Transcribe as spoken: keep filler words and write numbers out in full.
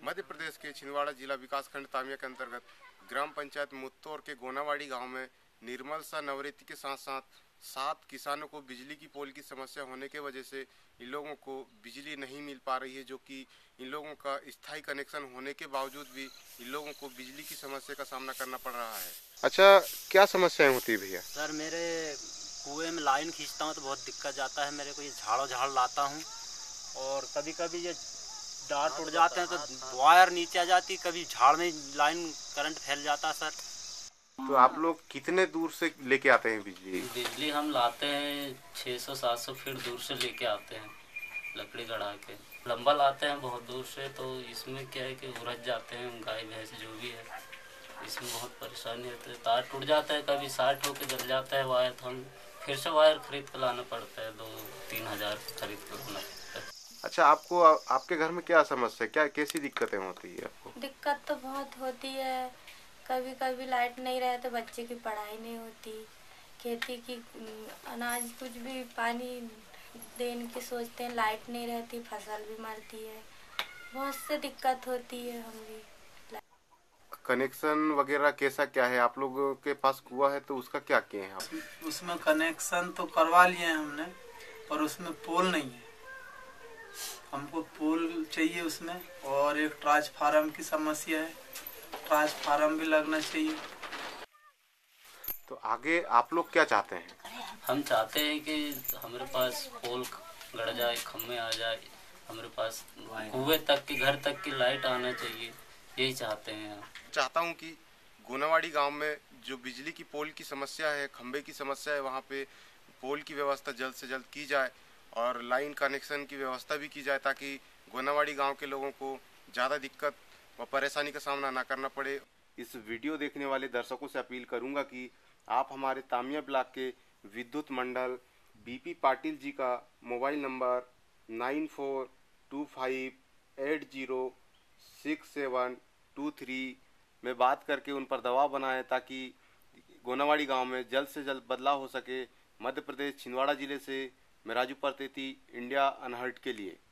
मध्य प्रदेश के छिंदवाड़ा जिला विकासखंड तामिया के अंतर्गत ग्राम पंचायत मुत्तौर के गोनावाड़ी गांव में निर्मल सा नवरेती के साथ साथ सात किसानों को बिजली की पोल की समस्या होने के वजह से इन लोगों को बिजली नहीं मिल पा रही है, जो कि इन लोगों का स्थायी कनेक्शन होने के बावजूद भी इन लोगों को बिजली की समस्या का सामना करना पड़ रहा है। अच्छा, क्या समस्याएं होती है भैया? सर, मेरे कुएं में लाइन खींचता हूँ तो बहुत दिक्कत जाता है। मेरे को ये झाड़ो झाड़ लाता हूँ और कभी कभी ये डार टूट जाते हैं तो वायर नीचे आ जाती, कभी झाड़ में लाइन करंट फैल जाता है। सर, तो आप लोग कितने दूर से लेके आते हैं बिजली? बिजली हम लाते हैं छह सौ सात सौ फीट दूर से लेके आते हैं, लकड़ी गड़ा के लंबा लाते हैं बहुत दूर से। तो इसमें क्या है कि उलझ जाते हैं गाय भैंस जो भी है, इसमें बहुत परेशानी होती है। तार टूट जाता है, कभी साठ होकर जल जाता है वायर, तो हम फिर से वायर खरीद कर लाना पड़ता है, दो तीन हजार खरीद कर लाना पड़ता है। अच्छा, आपको आपके घर में क्या समस्या, क्या कैसी दिक्कतें होती है आपको? दिक्कत तो बहुत होती है। कभी कभी लाइट नहीं रहे तो बच्चे की पढ़ाई नहीं होती, खेती की अनाज कुछ भी पानी देने की सोचते हैं, लाइट नहीं रहती, फसल भी मरती है, बहुत से दिक्कत होती है। हम भी कनेक्शन वगैरह कैसा क्या है? आप लोगों के पास कुआं है तो उसका क्या किए हैं आप? उसमें कनेक्शन तो करवा लिए हैं हमने, पर उसमें पोल नहीं है। हमको पोल चाहिए उसमें, और एक ट्रांसफार्मर की समस्या है, ट्रांसफार्मर भी लगना चाहिए। तो आगे आप लोग क्या चाहते हैं? हम चाहते हैं कि हमारे पास पोल गड़ जाए, खम्भे आ जाए, हमारे पास कुएं तक की घर तक की लाइट आना चाहिए, यही चाहते हैं। चाहता हूं कि गोनावाड़ी गांव में जो बिजली की पोल की समस्या है, खंबे की समस्या है, वहां पे पोल की व्यवस्था जल्द से जल्द की जाए और लाइन कनेक्शन की व्यवस्था भी की जाए, ताकि गोनावाड़ी गांव के लोगों को ज़्यादा दिक्कत व परेशानी का सामना ना करना पड़े। इस वीडियो देखने वाले दर्शकों से अपील करूंगा कि आप हमारे तामिया ब्लॉक के विद्युत मंडल बीपी पाटिल जी का mobile number nine four two five eight zero six seven two three में बात करके उन पर दबाव बनाएं, ताकि गोनावाड़ी गांव में जल्द से जल्द बदलाव हो सके। मध्य प्रदेश छिंदवाड़ा जिले से मैं राजू परतेती, इंडिया अनहर्ड के लिए।